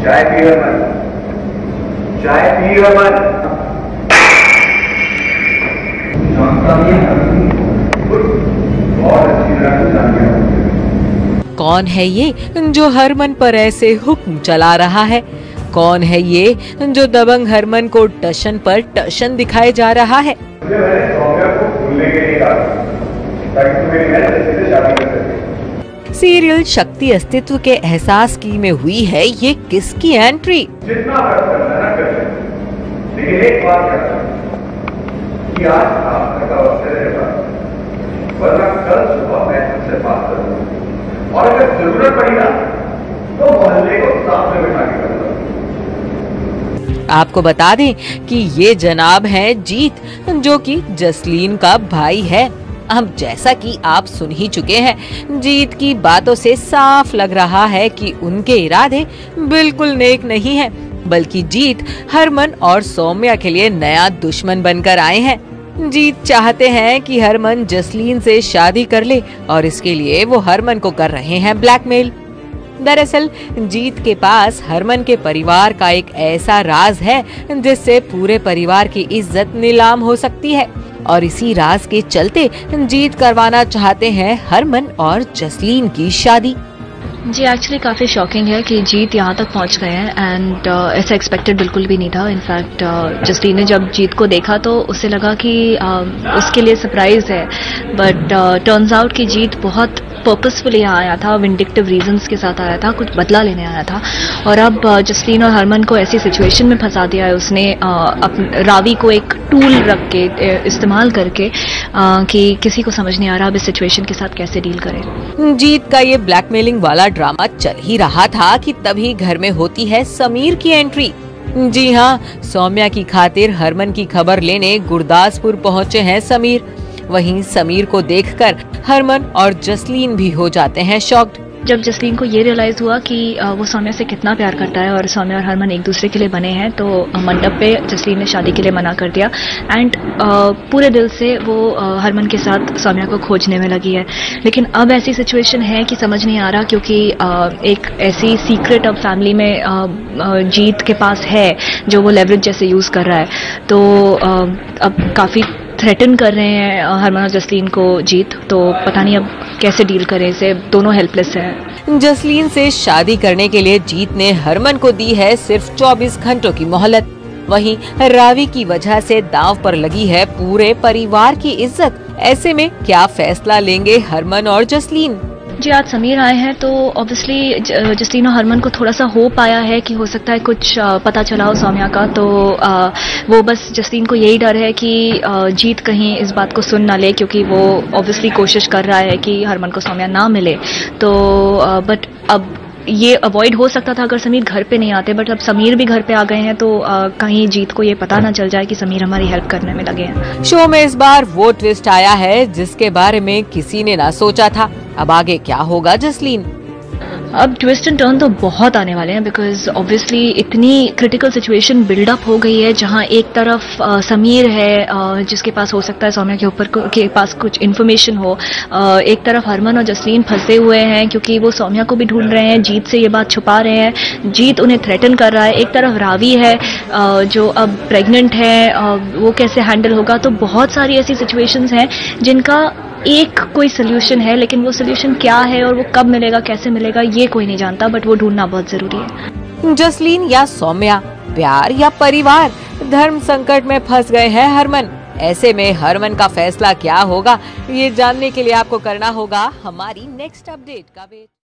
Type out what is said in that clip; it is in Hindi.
चाय पी हरमन, चाय पी हरमन। बहुत अच्छी तरह से जान गया। कौन है ये जो हरमन पर ऐसे हुक्म चला रहा है? कौन है ये जो दबंग हरमन को टशन पर टशन दिखाए जा रहा है? मुझे मैंने सौम्या को भूलने के लिए कहा ताकि तू मेरी बहन से शादी कर सके। सीरियल शक्ति अस्तित्व के एहसास की में हुई है ये किसकी एंट्री? जितना हर्ट करना ना कर ले, लेकिन एक बात करना कि आज आपका वक्त रहेगा, वरना कल सुबह मैं तुमसे बात करूंगा और अगर जरूरत पड़ी ना तो मोहल्ले को साथ में बिठा के करूंगा। आपको बता दें कि ये जनाब हैं जीत, जो कि जसलीन का भाई है। अब जैसा कि आप सुन ही चुके हैं, जीत की बातों से साफ लग रहा है कि उनके इरादे बिल्कुल नेक नहीं हैं, बल्कि जीत हरमन और सौम्या के लिए नया दुश्मन बनकर आए हैं। जीत चाहते हैं कि हरमन जसलीन से शादी कर ले और इसके लिए वो हरमन को कर रहे हैं ब्लैकमेल। दरअसल जीत के पास हरमन के परिवार का एक ऐसा राज है जिससे पूरे परिवार की इज्जत नीलाम हो सकती है और इसी राज के चलते जीत करवाना चाहते हैं हरमन और जसलीन की शादी। जी एक्चुअली काफ़ी शॉकिंग है कि जीत यहाँ तक पहुँच गए हैं एंड ऐसा एक्सपेक्टेड बिल्कुल भी नहीं था। इनफैक्ट जसलीन ने जब जीत को देखा तो उसे लगा कि उसके लिए सरप्राइज है, बट टर्न्स आउट कि जीत बहुत पर्पसफुली यहाँ आया था, विंडिक्टिव रीजंस के साथ आया था, कुछ बदला लेने आया था और अब जसलीन और हरमन को ऐसी सिचुएशन में फंसा दिया है उसने रावी को एक टूल रख के इस्तेमाल करके कि किसी को समझ नहीं आ रहा अब इस सिचुएशन के साथ कैसे डील करें। जीत का ये ब्लैकमेलिंग वाला ड्रामा चल ही रहा था कि तभी घर में होती है समीर की एंट्री। जी हाँ, सौम्या की खातिर हरमन की खबर लेने गुरदासपुर पहुँचे हैं समीर। वहीं समीर को देखकर हरमन और जसलीन भी हो जाते हैं शॉक्ड। जब जसलीन को ये रियलाइज हुआ कि वो सौम्या से कितना प्यार करता है और सौम्या और हरमन एक दूसरे के लिए बने हैं, तो मंडप पे जसलीन ने शादी के लिए मना कर दिया एंड पूरे दिल से वो हरमन के साथ सौम्या को खोजने में लगी है। लेकिन अब ऐसी सिचुएशन है कि समझ नहीं आ रहा, क्योंकि एक ऐसी सीक्रेट अब फैमिली में जीत के पास है जो वो लेवरेज जैसे यूज कर रहा है। तो अब काफी थ्रेटन कर रहे हैं हरमन और जसलीन को जीत, तो पता नहीं अब कैसे डील करें इसे, दोनों हेल्पलेस हैं। जसलीन से शादी करने के लिए जीत ने हरमन को दी है सिर्फ 24 घंटों की मोहलत। वहीं रावी की वजह से दांव पर लगी है पूरे परिवार की इज्जत। ऐसे में क्या फैसला लेंगे हरमन और जसलीन? जी आज समीर आए हैं तो ऑब्वियसली जसलीन और हरमन को थोड़ा सा होप आया है कि हो सकता है कुछ पता चला हो सौम्या का, तो वो बस जसलीन को यही डर है कि जीत कहीं इस बात को सुन ना ले, क्योंकि वो ऑब्वियसली कोशिश कर रहा है कि हरमन को सौम्या ना मिले। तो बट अब ये अवॉइड हो सकता था अगर समीर घर पे नहीं आते, बट अब समीर भी घर पे आ गए हैं तो कहीं जीत को ये पता ना चल जाए कि समीर हमारी हेल्प करने में लगे हैं। शो में इस बार वो ट्विस्ट आया है जिसके बारे में किसी ने ना सोचा था। अब आगे क्या होगा जसलीन? अब ट्विस्ट एंड टर्न तो बहुत आने वाले हैं, बिकॉज ऑब्वियसली इतनी क्रिटिकल सिचुएशन बिल्डअप हो गई है, जहां एक तरफ समीर है जिसके पास हो सकता है सौम्या के ऊपर के पास कुछ इन्फॉर्मेशन हो, एक तरफ हरमन और जसलीन फंसे हुए हैं क्योंकि वो सौम्या को भी ढूंढ रहे हैं, जीत से ये बात छुपा रहे हैं, जीत उन्हें थ्रेटन कर रहा है, एक तरफ रावी है जो अब प्रेग्नेंट है, वो कैसे हैंडल होगा। तो बहुत सारी ऐसी सिचुएशंस हैं जिनका एक कोई सोल्यूशन है, लेकिन वो सोल्यूशन क्या है और वो कब मिलेगा, कैसे मिलेगा, ये कोई नहीं जानता, बट वो ढूंढना बहुत जरूरी है। जसलीन या सौम्या, प्यार या परिवार, धर्म संकट में फंस गए हैं हरमन। ऐसे में हरमन का फैसला क्या होगा, ये जानने के लिए आपको करना होगा हमारी नेक्स्ट अपडेट का वेट।